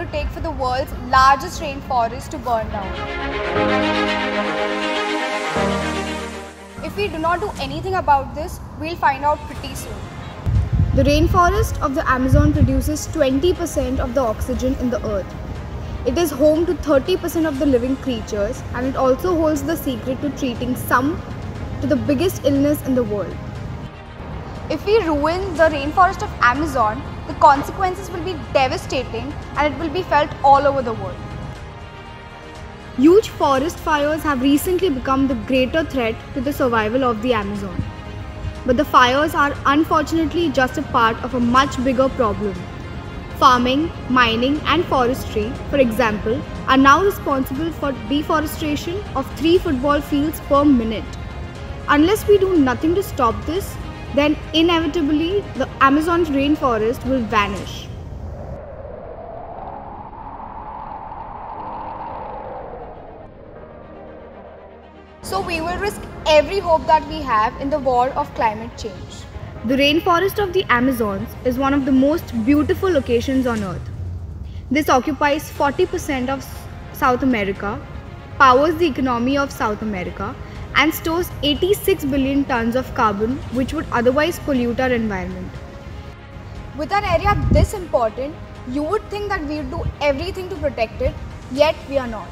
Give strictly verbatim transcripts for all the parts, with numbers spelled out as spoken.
would take for the world's largest rainforest to burn down? If we do not do anything about this, we'll find out pretty soon. The rainforest of the Amazon produces twenty percent of the oxygen in the earth. It is home to thirty percent of the living creatures, and it also holds the secret to treating some to the biggest illness in the world. If we ruin the rainforest of Amazon, the consequences will be devastating and it will be felt all over the world. Huge forest fires have recently become the greater threat to the survival of the Amazon. But the fires are unfortunately just a part of a much bigger problem. Farming, mining and forestry, for example, are now responsible for deforestation of three football fields per minute. Unless we do nothing to stop this, then inevitably the Amazon's rainforest will vanish. So we will risk every hope that we have in the war of climate change. The rainforest of the Amazons is one of the most beautiful locations on Earth. This occupies forty percent of South America, powers the economy of South America, and stores eighty-six billion tons of carbon, which would otherwise pollute our environment. With an area this important, you would think that we would do everything to protect it, yet we are not.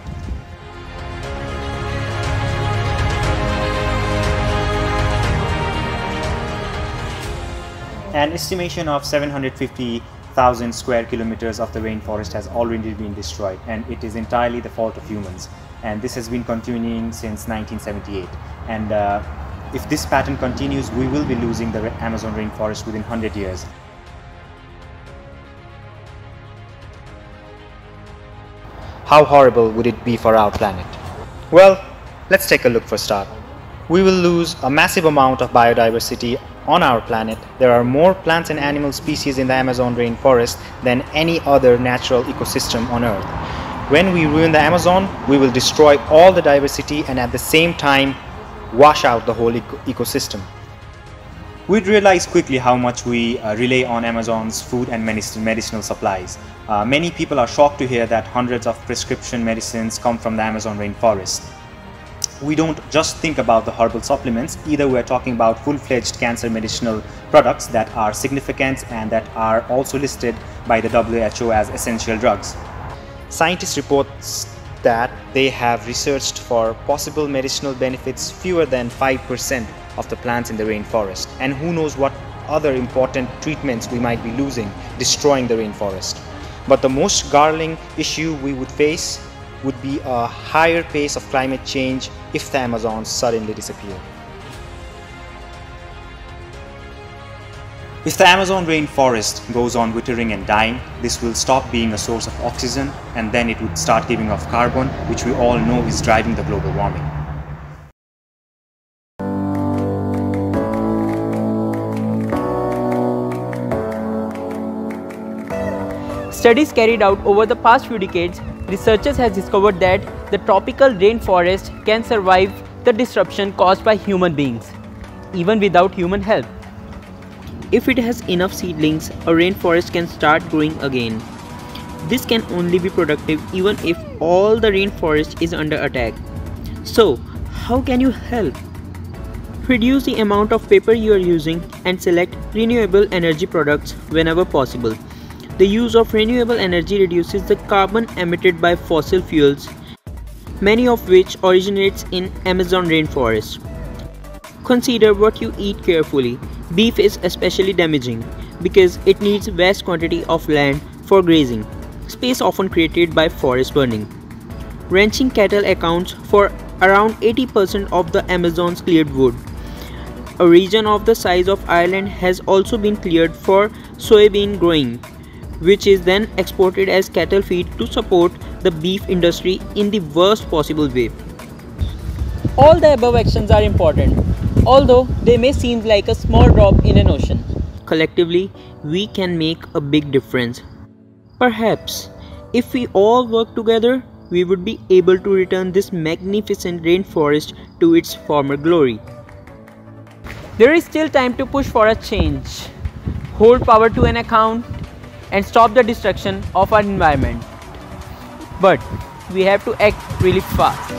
An estimation of seven hundred fifty thousand square kilometers of the rainforest has already been destroyed, and it is entirely the fault of humans. And this has been continuing since nineteen seventy-eight. And uh, if this pattern continues, we will be losing the Amazon rainforest within one hundred years. How horrible would it be for our planet? Well, let's take a look for a start. We will lose a massive amount of biodiversity on our planet. There are more plants and animal species in the Amazon rainforest than any other natural ecosystem on Earth. When we ruin the Amazon, we will destroy all the diversity and at the same time wash out the whole eco ecosystem. We'd realize quickly how much we uh, rely on Amazon's food and medicine, medicinal supplies. Uh, many people are shocked to hear that hundreds of prescription medicines come from the Amazon rainforest. We don't just think about the herbal supplements, either we are talking about full-fledged cancer medicinal products that are significant and that are also listed by the W H O as essential drugs. Scientists report that they have researched for possible medicinal benefits fewer than five percent of the plants in the rainforest, and who knows what other important treatments we might be losing, destroying the rainforest. But the most galling issue we would face would be a higher pace of climate change if the Amazons suddenly disappear. If the Amazon rainforest goes on withering and dying, this will stop being a source of oxygen, and then it would start giving off carbon, which we all know is driving the global warming. Studies carried out over the past few decades, researchers have discovered that the tropical rainforest can survive the disruption caused by human beings, even without human help. If it has enough seedlings, a rainforest can start growing again. This can only be productive even if all the rainforest is under attack. So, how can you help? Reduce the amount of paper you are using and select renewable energy products whenever possible. The use of renewable energy reduces the carbon emitted by fossil fuels, many of which originates in Amazon rainforest. Consider what you eat carefully. Beef is especially damaging because it needs vast quantity of land for grazing, space often created by forest burning. Ranching cattle accounts for around eighty percent of the Amazon's cleared wood. A region of the size of Ireland has also been cleared for soybean growing, which is then exported as cattle feed to support the beef industry in the worst possible way. All the above actions are important, although they may seem like a small drop in an ocean. Collectively, we can make a big difference. Perhaps, if we all work together, we would be able to return this magnificent rainforest to its former glory. There is still time to push for a change, hold power to an account, and stop the destruction of our environment. But we have to act really fast.